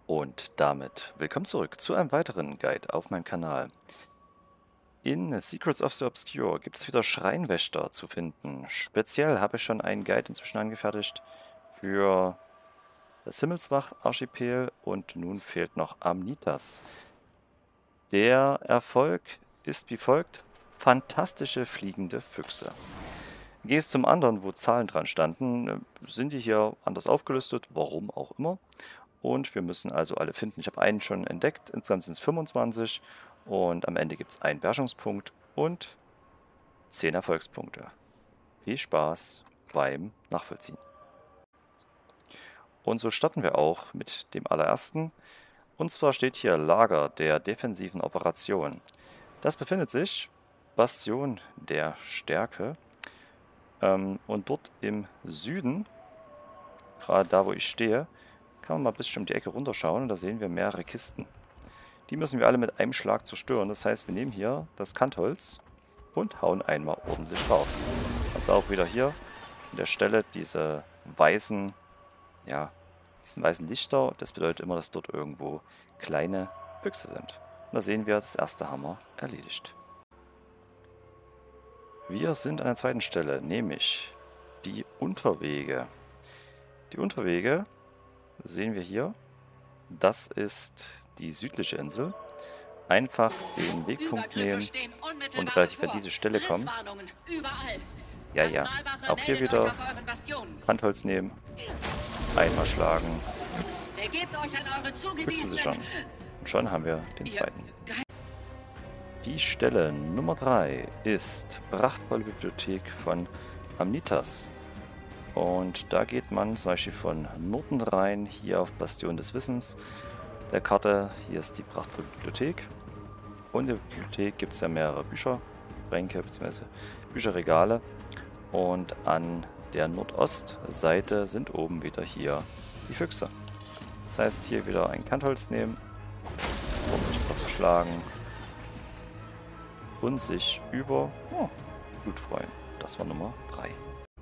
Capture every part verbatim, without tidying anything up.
Und damit willkommen zurück zu einem weiteren Guide auf meinem Kanal. In Secrets of the Obscure gibt es wieder Schreinwächter zu finden. Speziell habe ich schon einen Guide inzwischen angefertigt für das Himmelswach-Archipel und nun fehlt noch Amnitas. Der Erfolg ist wie folgt: fantastische fliegende Füchse. Gehst zum anderen, wo Zahlen dran standen, sind die hier anders aufgelistet, warum auch immer. Und wir müssen also alle finden. Ich habe einen schon entdeckt, insgesamt sind es fünfundzwanzig und am Ende gibt es einen Beherrschungspunkt und zehn Erfolgspunkte. Viel Spaß beim Nachvollziehen. Und so starten wir auch mit dem allerersten. Und zwar steht hier Lager der defensiven Operation. Das befindet sich Bastion der Stärke. Ähm, und dort im Süden, gerade da wo ich stehe, kann man mal ein bisschen um die Ecke runterschauen und da sehen wir mehrere Kisten. Die müssen wir alle mit einem Schlag zerstören. Das heißt, wir nehmen hier das Kantholz und hauen einmal ordentlich drauf. Also auch wieder hier an der Stelle diese weißen, ja, diesen weißen Lichter. Das bedeutet immer, dass dort irgendwo kleine Füchse sind. Und da sehen wir, das erste Hammer erledigt. Wir sind an der zweiten Stelle, nämlich die Unterwege. Die Unterwege sehen wir hier. Das ist die südliche Insel. Einfach den Wegpunkt nehmen und relativ an diese Stelle kommen. Ja, ja. Auch hier wieder Handholz nehmen. Einmal schlagen. Füchse sie schon. Und schon haben wir den zweiten. Die Stelle Nummer drei ist prachtvolle Bibliothek von Amnitas. Und da geht man zum Beispiel von Norden rein, hier auf Bastion des Wissens der Karte. Hier ist die prachtvolle Bibliothek. Und in der Bibliothek gibt es ja mehrere Bücherränke bzw. Bücherregale. Und an der Nordostseite sind oben wieder hier die Füchse. Das heißt, hier wieder ein Kantholz nehmen, ordentlich drauf schlagen und sich über oh, Blut freuen. Das war Nummer drei.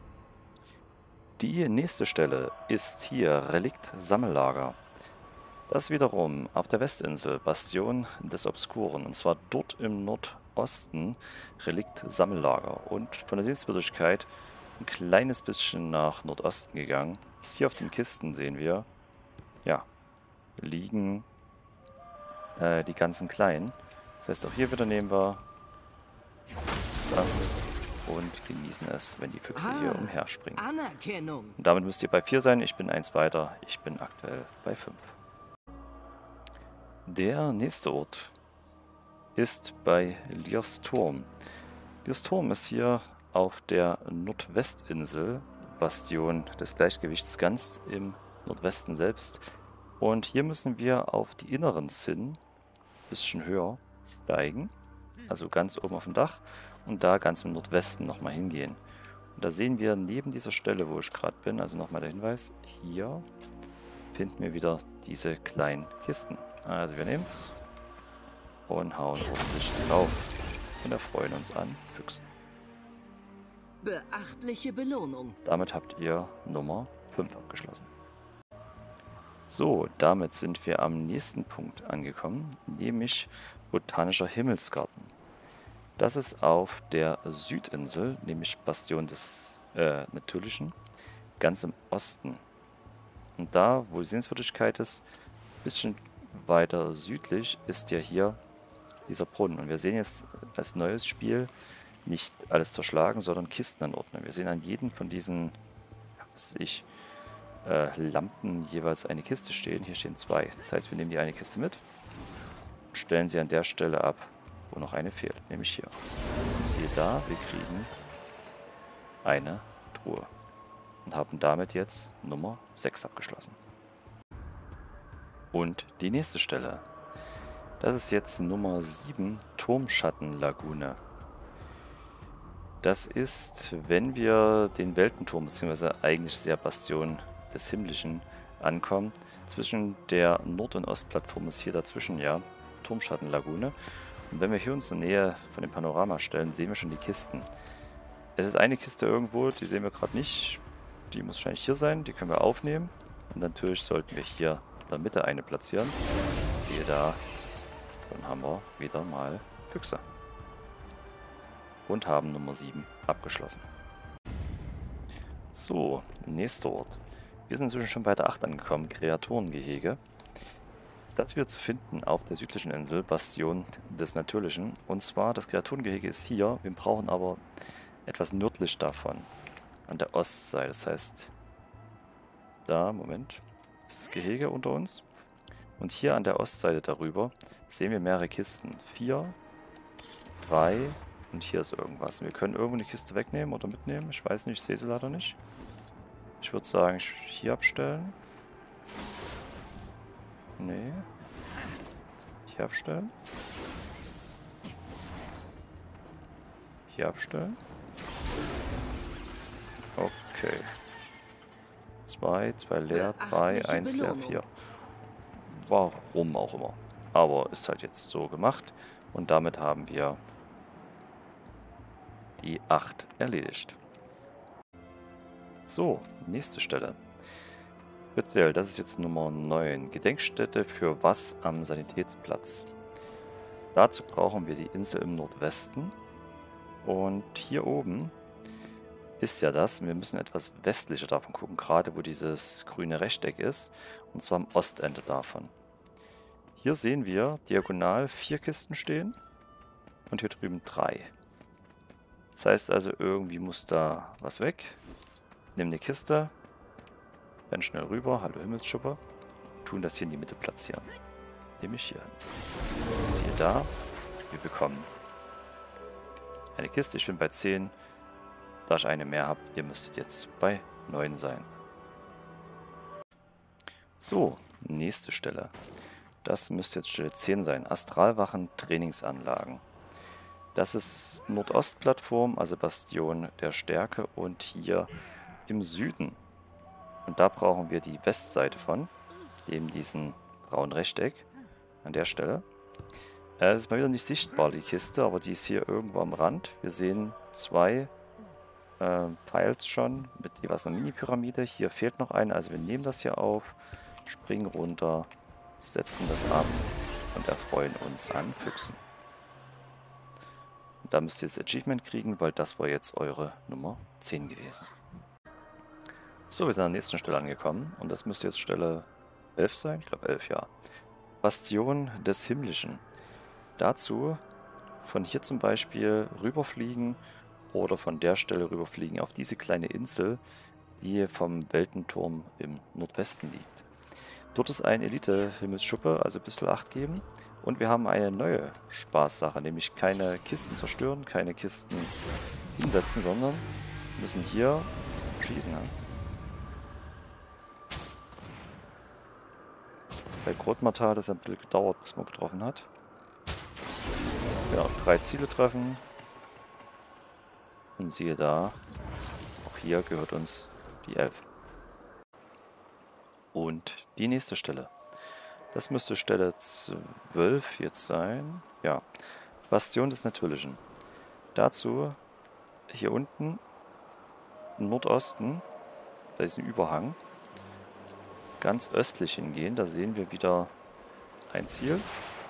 Die nächste Stelle ist hier Relikt Sammellager. Das wiederum auf der Westinsel, Bastion des Obskuren, und zwar dort im Nordosten Relikt Sammellager. Und von der Sehenswürdigkeit ein kleines bisschen nach Nordosten gegangen. Jetzt hier auf den Kisten sehen wir, ja, liegen äh, die ganzen kleinen. Das heißt, auch hier wieder nehmen wir das und genießen es, wenn die Füchse ah, hier umherspringen. Anerkennung. Und damit müsst ihr bei vier sein. Ich bin eins weiter. Ich bin aktuell bei fünf. Der nächste Ort ist bei Liers Turm. Liers Turm ist hier auf der Nordwestinsel, Bastion des Gleichgewichts, ganz im Nordwesten selbst. Und hier müssen wir auf die inneren Zinn, ein bisschen höher, steigen. Also ganz oben auf dem Dach. Und da ganz im Nordwesten nochmal hingehen. Und da sehen wir neben dieser Stelle, wo ich gerade bin, also nochmal der Hinweis, hier finden wir wieder diese kleinen Kisten. Also wir nehmen es und hauen ordentlich drauf und erfreuen uns an Füchsen. Beachtliche Belohnung. Damit habt ihr Nummer fünf abgeschlossen. So, damit sind wir am nächsten Punkt angekommen, nämlich Botanischer Himmelsgarten. Das ist auf der Südinsel, nämlich Bastion des äh, Natürlichen, ganz im Osten. Und da, wo die Sehenswürdigkeit ist, ein bisschen weiter südlich, ist ja hier dieser Brunnen. Und wir sehen jetzt als neues Spiel nicht alles zerschlagen, sondern Kisten anordnen. Wir sehen an jedem von diesen, was weiß ich, äh, Lampen jeweils eine Kiste stehen. Hier stehen zwei. Das heißt, wir nehmen die eine Kiste mit und stellen sie an der Stelle ab, wo noch eine fehlt, nämlich hier. Siehe da, wir kriegen eine Truhe und haben damit jetzt Nummer sechs abgeschlossen. Und die nächste Stelle, das ist jetzt Nummer sieben, Turmschattenlagune. Das ist, wenn wir den Weltenturm, beziehungsweise eigentlich sehr Bastion des Himmlischen ankommen, zwischen der Nord- und Ostplattform ist hier dazwischen ja Turmschattenlagune. Und wenn wir hier uns in der Nähe von dem Panorama stellen, sehen wir schon die Kisten. Es ist eine Kiste irgendwo, die sehen wir gerade nicht. Die muss wahrscheinlich hier sein, die können wir aufnehmen. Und natürlich sollten wir hier in der Mitte eine platzieren. Siehe da, dann haben wir wieder mal Füchse. Und haben Nummer sieben abgeschlossen. So, nächster Ort. Wir sind inzwischen schon bei der acht angekommen, Kreaturengehege. Das wir zu finden auf der südlichen Insel, Bastion des Natürlichen. Und zwar, das Kreaturengehege ist hier, wir brauchen aber etwas nördlich davon, an der Ostseite. Das heißt, da, Moment, ist das Gehege unter uns. Und hier an der Ostseite darüber sehen wir mehrere Kisten. Vier, drei und hier ist irgendwas. Wir können irgendwo eine Kiste wegnehmen oder mitnehmen. Ich weiß nicht, ich sehe sie leider nicht. Ich würde sagen, hier abstellen. Nee. Hier abstellen. Hier abstellen. Okay. Zwei, zwei leer, drei, eins leer, vier. Warum auch immer. Aber ist halt jetzt so gemacht. Und damit haben wir die acht erledigt. So, nächste Stelle. Speziell, das ist jetzt Nummer neun. Gedenkstätte für was am Sanitätsplatz. Dazu brauchen wir die Insel im Nordwesten. Und hier oben ist ja das. Wir müssen etwas westlicher davon gucken, gerade wo dieses grüne Rechteck ist. Und zwar am Ostende davon. Hier sehen wir diagonal vier Kisten stehen und hier drüben drei. Das heißt also, irgendwie muss da was weg. Nehmen eine Kiste, rennen schnell rüber, hallo Himmelsschupper, tun das hier in die Mitte platzieren. Nehme ich hier hin. Siehe da, wir bekommen eine Kiste, ich bin bei zehn. Da ich eine mehr habe, ihr müsstet jetzt bei neun sein. So, nächste Stelle. Das müsste jetzt Stelle zehn sein. Astralwachen Trainingsanlagen. Das ist Nordostplattform, also Bastion der Stärke und hier im Süden. Und da brauchen wir die Westseite von, eben diesen braunen Rechteck an der Stelle. Es ist mal wieder nicht sichtbar, die Kiste, aber die ist hier irgendwo am Rand. Wir sehen zwei äh, Piles schon mit jeweils einer Mini-Pyramide. Hier fehlt noch eine, also wir nehmen das hier auf, springen runter, setzen das ab und erfreuen uns an Füchsen. Und da müsst ihr das Achievement kriegen, weil das war jetzt eure Nummer zehn gewesen. So, wir sind an der nächsten Stelle angekommen und das müsste jetzt Stelle elf sein. Ich glaube elf, ja. Bastion des Himmlischen. Dazu von hier zum Beispiel rüberfliegen oder von der Stelle rüberfliegen auf diese kleine Insel, die vom Weltenturm im Nordwesten liegt. Dort ist ein Elite-Himmelsschuppe, also ein bisschen Acht geben. Und wir haben eine neue Spaßsache, nämlich keine Kisten zerstören, keine Kisten hinsetzen, sondern müssen hier schießen. Ja? Bei Grotmatal hat es ein bisschen gedauert, bis man getroffen hat. Genau, drei Ziele treffen. Und siehe da, auch hier gehört uns die elf. Und die nächste Stelle. Das müsste Stelle zwölf jetzt sein. Ja, Bastion des Natürlichen. Dazu hier unten im Nordosten, bei diesem Überhang, ganz östlich hingehen. Da sehen wir wieder ein Ziel.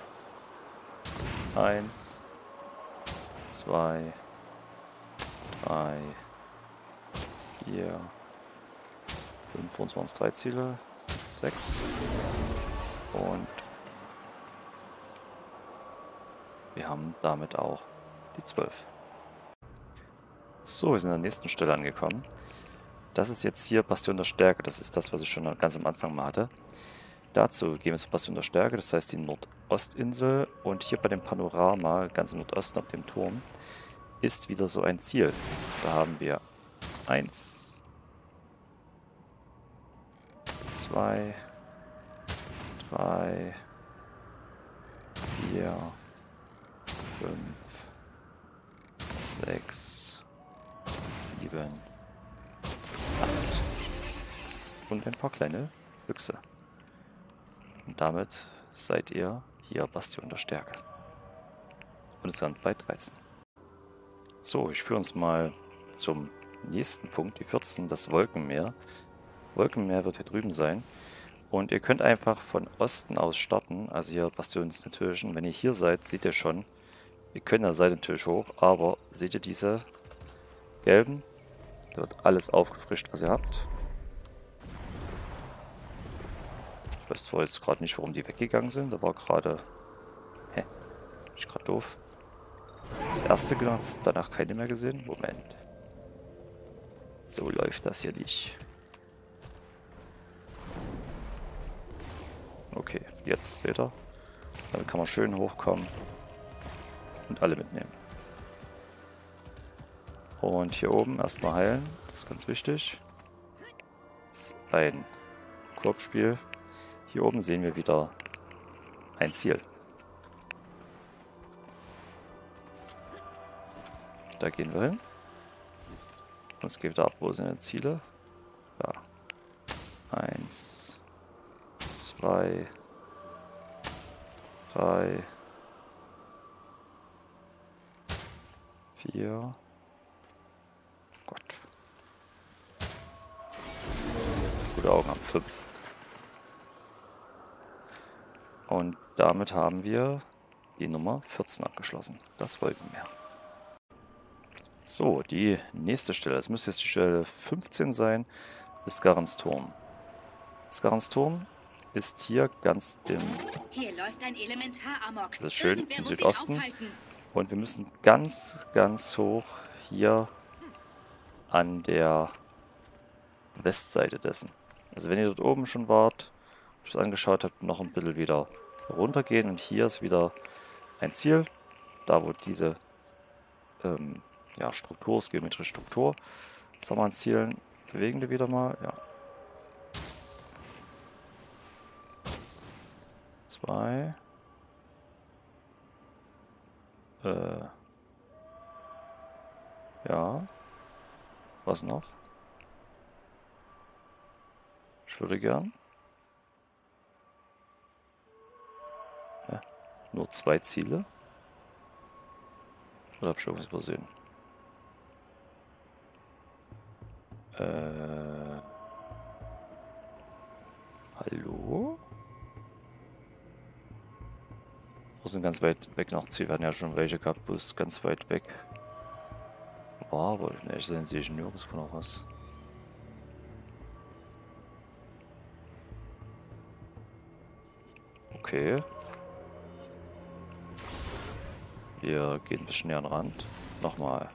Eins, zwei, drei, vier, fünf, vor uns waren es drei Ziele, sechs und wir haben damit auch die zwölf. So, wir sind an der nächsten Stelle angekommen. Das ist jetzt hier Bastion der Stärke, das ist das, was ich schon ganz am Anfang mal hatte. Dazu gehen wir zur Bastion der Stärke, das heißt die Nordostinsel und hier bei dem Panorama, ganz im Nordosten auf dem Turm, ist wieder so ein Ziel. Da haben wir eins, zwei, drei, vier, fünf, sechs, sieben, acht und ein paar kleine Füchse. Und damit seid ihr hier Bastion der Stärke. Und es sind bei dreizehn. So, ich führe uns mal zum nächsten Punkt, die vierzehn, das Wolkenmeer. Wolkenmeer wird hier drüben sein. Und ihr könnt einfach von Osten aus starten. Also hier Bastion des Natürlichen. Wenn ihr hier seid, seht ihr schon, ihr könnt da seid natürlich hoch, aber seht ihr diese gelben? Da wird alles aufgefrischt, was ihr habt. Ich weiß zwar jetzt gerade nicht, warum die weggegangen sind. Da war gerade... Hä? Bin ich gerade doof? Das erste genommen, danach keine mehr gesehen. Moment. So läuft das hier nicht. Okay, jetzt seht ihr. Dann kann man schön hochkommen und alle mitnehmen. Und hier oben erstmal heilen. Das ist ganz wichtig. Das ist ein Korbspiel. Hier oben sehen wir wieder ein Ziel. Da gehen wir hin. Und es geht wieder ab, wo sind die Ziele? Ja. Eins, zwei, drei, vier. Gott. Gute Augen haben fünf. Und damit haben wir die Nummer vierzehn abgeschlossen. Das wollten wir. So, die nächste Stelle. Es müsste jetzt die Stelle fünfzehn sein. Ist Garensturm. Garensturm ist hier ganz im... Hier läuft ein Elementaramok. Das ist schön im Südosten. Und wir müssen ganz, ganz hoch hier an der Westseite dessen. Also wenn ihr dort oben schon wart, euch das angeschaut habt, noch ein bisschen wieder runtergehen. Und hier ist wieder ein Ziel. Da wo diese ähm, ja, Struktur ist, geometrische Struktur. Das haben wir an Zielen. Bewegen wir wieder mal. Ja. Zwei. Äh. Ja. Was noch? Ich würde gern. Ja. Nur zwei Ziele. Oder hab ich irgendwas übersehen? Äh. Hallo? Wo sind ganz weit weg noch Ziele? Wir hatten ja schon welche gehabt, wo es ganz weit weg war, aber ne, ich sehe ich nirgendwo noch was. Okay. Wir gehen ein bisschen näher an den Rand. Nochmal.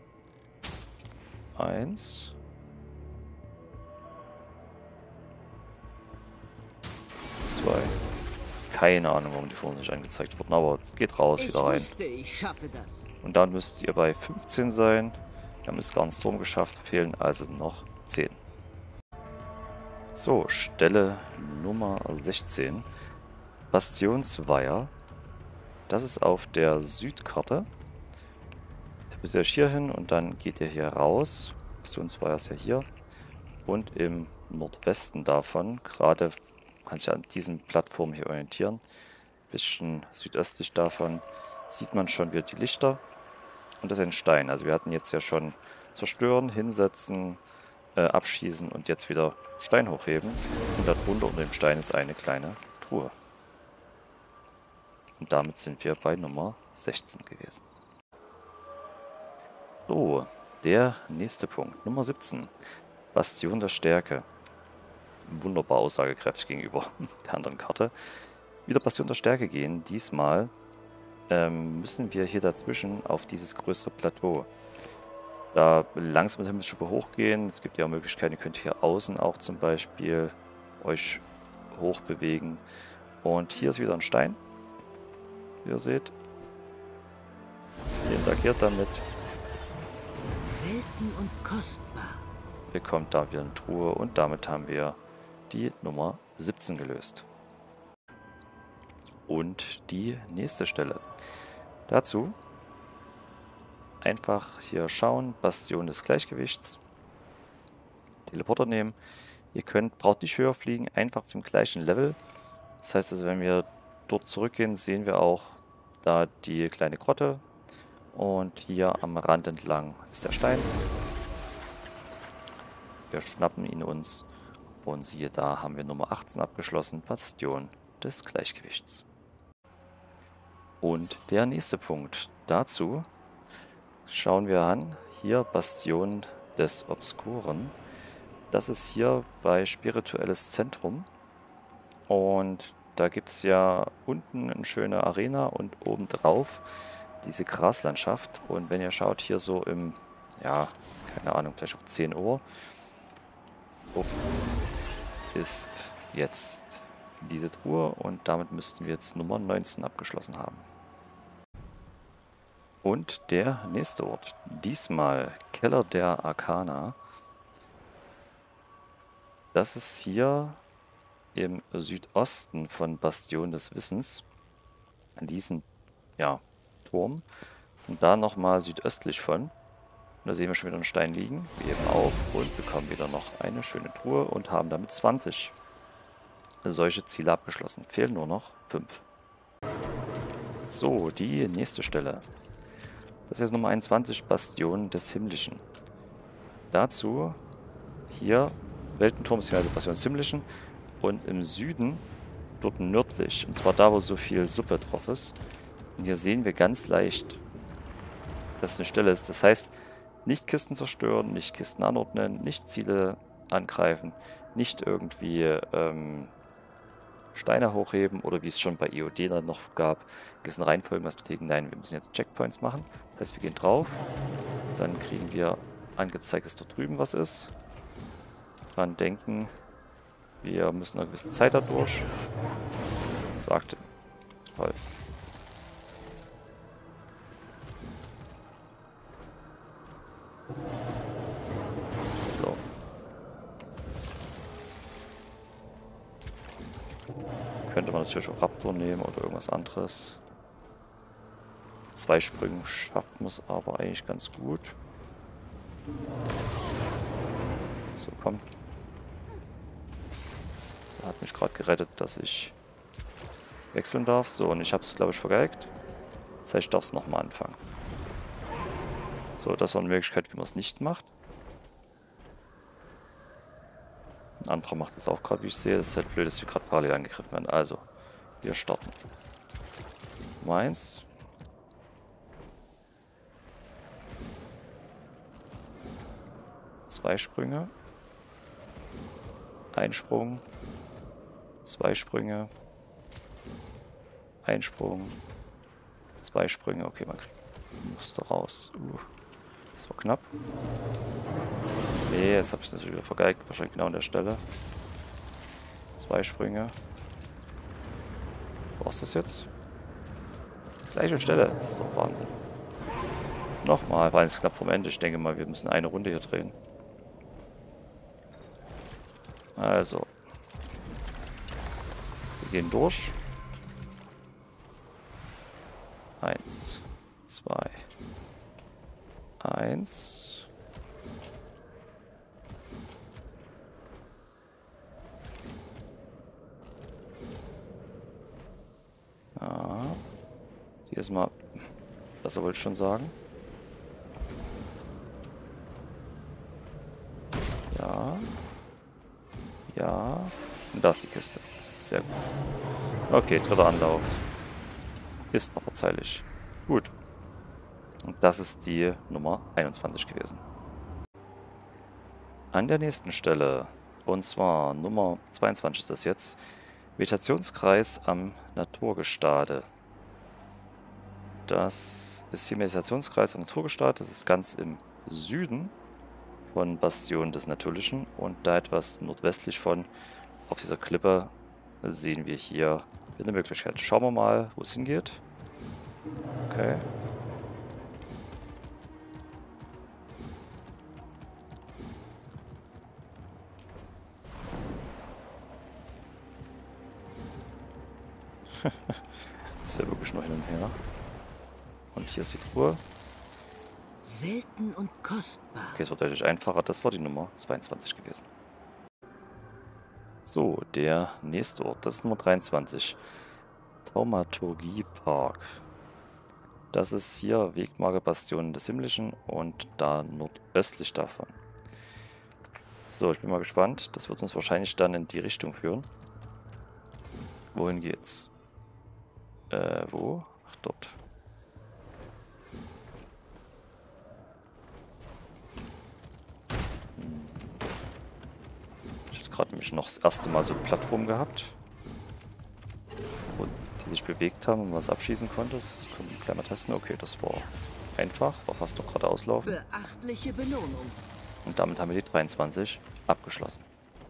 Eins. Zwei. Keine Ahnung, warum die vor uns nicht angezeigt wurden, aber es geht raus, wieder rein. Wusste, ich schaffe das. Und dann müsst ihr bei fünfzehn sein. Wir haben es Garensturm geschafft, fehlen also noch zehn. So, Stelle Nummer sechzehn. Bastionsweiher. Das ist auf der Südkarte. Da müsst ihr euch hier hin und dann geht ihr hier raus. Bastionsweiher ist ja hier. Und im Nordwesten davon, gerade kann sich an diesen Plattformen hier orientieren, bisschen südöstlich davon, sieht man schon wieder die Lichter. Und das ist ein Stein. Also wir hatten jetzt ja schon zerstören, hinsetzen, äh, abschießen und jetzt wieder Stein hochheben. Und darunter unter dem Stein ist eine kleine Truhe. Und damit sind wir bei Nummer sechzehn gewesen. So, der nächste Punkt. Nummer siebzehn. Bastion der Stärke. Wunderbar aussagekräftig gegenüber der anderen Karte. Wieder Bastion der Stärke gehen. Diesmal ähm, müssen wir hier dazwischen auf dieses größere Plateau. Da langsam mit der Himmelsschubbe hochgehen. Es gibt ja Möglichkeiten, ihr könnt hier außen auch zum Beispiel euch hoch bewegen. Und hier ist wieder ein Stein. Wie ihr seht. Ihr interagiert damit. Selten und kostbar. Bekommt da wieder eine Truhe und damit haben wir die Nummer siebzehn gelöst. Und die nächste Stelle. Dazu einfach hier schauen, Bastion des Gleichgewichts. Teleporter nehmen. Ihr könnt, braucht nicht höher fliegen, einfach auf dem gleichen Level. Das heißt also, wenn wir dort zurückgehen, sehen wir auch da die kleine Grotte. Und hier am Rand entlang ist der Stein. Wir schnappen ihn uns Und siehe da, haben wir Nummer achtzehn abgeschlossen, Bastion des Gleichgewichts. Und der nächste Punkt dazu schauen wir an, hier Bastion des Obskuren. Das ist hier bei Spirituelles Zentrum. Und da gibt es ja unten eine schöne Arena und obendrauf diese Graslandschaft. Und wenn ihr schaut, hier so im, ja, keine Ahnung, vielleicht auf zehn Uhr, ist jetzt diese Truhe und damit müssten wir jetzt Nummer neunzehn abgeschlossen haben. Und der nächste Ort, diesmal Keller der Arkana. Das ist hier im Südosten von Bastion des Wissens, an diesem, ja, Turm. Und da nochmal südöstlich von. Und da sehen wir schon wieder einen Stein liegen. Wir heben auf und bekommen wieder noch eine schöne Truhe und haben damit zwanzig solche Ziele abgeschlossen. Fehlen nur noch fünf. So, die nächste Stelle. Das ist jetzt Nummer einundzwanzig, Bastion des Himmlischen. Dazu hier Weltenturm bzw. Bastion des Himmlischen und im Süden, dort nördlich, und zwar da, wo so viel Suppe drauf ist. Und hier sehen wir ganz leicht, dass es eine Stelle ist. Das heißt, nicht Kisten zerstören, nicht Kisten anordnen, nicht Ziele angreifen, nicht irgendwie ähm, Steine hochheben oder wie es schon bei E O D dann noch gab, Kisten reinpullen, was betätigen. Nein, wir müssen jetzt Checkpoints machen. Das heißt, wir gehen drauf, dann kriegen wir angezeigt, dass dort drüben was ist. Dran denken, wir müssen eine gewisse Zeit da durch. Sagte. Toll. So. Könnte man natürlich auch Raptor nehmen oder irgendwas anderes. Zwei Sprünge schafft man es aber eigentlich ganz gut. So, komm. Das hat mich gerade gerettet, dass ich wechseln darf. So, und ich habe es, glaube ich, vergeigt. Das heißt, ich darf es nochmal anfangen. So, das war eine Möglichkeit, wie man es nicht macht. Ein anderer macht es auch gerade, wie ich sehe. Das ist halt blöd, dass wir gerade parallel angegriffen werden. Also, wir starten. Nummer eins. Zwei Sprünge. Ein Sprung. Zwei Sprünge. Ein Sprung. Zwei Sprünge. Okay, man kriegt Muster raus. Uh, das war knapp. Nee, jetzt habe ich es natürlich wieder vergeigt. Wahrscheinlich genau an der Stelle. Zwei Sprünge. Was ist das jetzt? Gleiche Stelle. Das ist doch Wahnsinn. Nochmal. War jetzt knapp vom Ende. Ich denke mal, wir müssen eine Runde hier drehen. Also. Wir gehen durch. Eins. Zwei. Eins. Ja. Hier ist mal. Was wollte ich schon sagen? Ja. Ja. Und da ist die Kiste. Sehr gut. Okay, dritter Anlauf. Ist noch verzeihlich. Gut. Und das ist die Nummer einundzwanzig gewesen. An der nächsten Stelle, und zwar Nummer zweiundzwanzig ist das jetzt, Meditationskreis am Naturgestade. Das ist hier Meditationskreis am Naturgestade. Das ist ganz im Süden von Bastion des Natürlichen und da etwas nordwestlich von, auf dieser Klippe, sehen wir hier eine Möglichkeit. Schauen wir mal, wo es hingeht. Okay. Das ist ja wirklich nur hin und her. Und hier ist die Truhe. Selten und kostbar. Okay, es wird deutlich einfacher. Das war die Nummer zweiundzwanzig gewesen. So, der nächste Ort. Das ist Nummer dreiundzwanzig. Thaumaturgie-Park. Das ist hier Wegmarke Bastion des Himmlischen und da nordöstlich davon. So, ich bin mal gespannt. Das wird uns wahrscheinlich dann in die Richtung führen. Wohin geht's? Äh, wo? Ach, dort. Hm. Ich hatte gerade nämlich noch das erste Mal so Plattformen gehabt. Wo die sich bewegt haben und man was abschießen konnte. Das können wir gleich mal testen. Okay, das war einfach. War fast noch gerade auslaufen. Beachtliche Belohnung. Und damit haben wir die dreiundzwanzig abgeschlossen.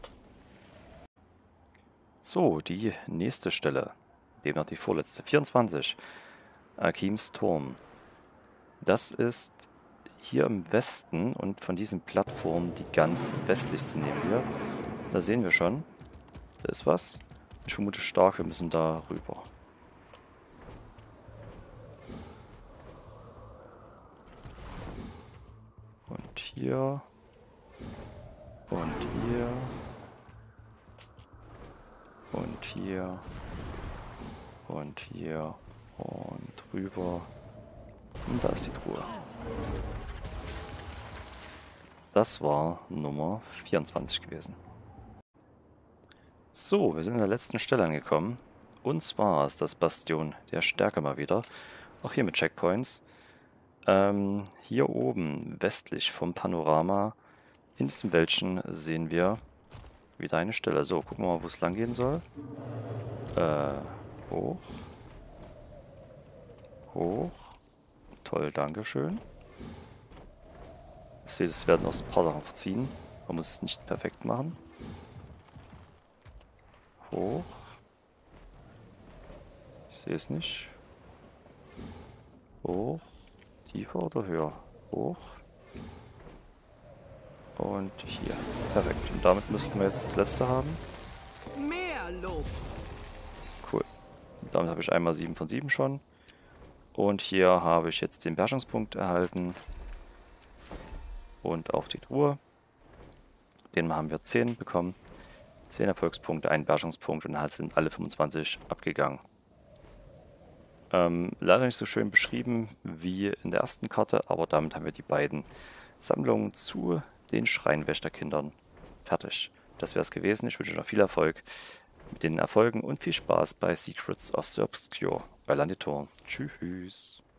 So, die nächste Stelle. Demnach die vorletzte. vierundzwanzig. Akims Turm. Das ist hier im Westen und von diesen Plattformen die ganz westlichste nehmen wir. Da sehen wir schon. Da ist was. Ich vermute stark, wir müssen da rüber. Und hier. Und hier. Und hier. Und hier. Und rüber. Und da ist die Truhe. Das war Nummer vierundzwanzig gewesen. So, wir sind an der letzten Stelle angekommen. Und zwar ist das Bastion der Stärke mal wieder. Auch hier mit Checkpoints. Ähm, hier oben, westlich vom Panorama, in diesem Wäldchen sehen wir wieder eine Stelle. So, gucken wir mal, wo es lang gehen soll. Äh, hoch. Hoch. Toll, dankeschön. Ich sehe, es werden aus ein paar Sachen verziehen. Man muss es nicht perfekt machen. Hoch. Ich sehe es nicht. Hoch. Tiefer oder höher? Hoch. Und hier. Perfekt. Und damit müssten wir jetzt das letzte haben. Mehr Lob. Cool. Und damit habe ich einmal sieben von sieben schon. Und hier habe ich jetzt den Beherrschungspunkt erhalten. Und auch die Truhe. Den haben wir zehn bekommen. zehn Erfolgspunkte, ein Beherrschungspunkt und halt sind alle fünfundzwanzig abgegangen. Ähm, leider nicht so schön beschrieben wie in der ersten Karte, aber damit haben wir die beiden Sammlungen zu den Schreinwächterkindern fertig. Das wäre es gewesen. Ich wünsche euch noch viel Erfolg mit den Erfolgen und viel Spaß bei Secrets of the Obscure. Euer Landitor. Tschüss.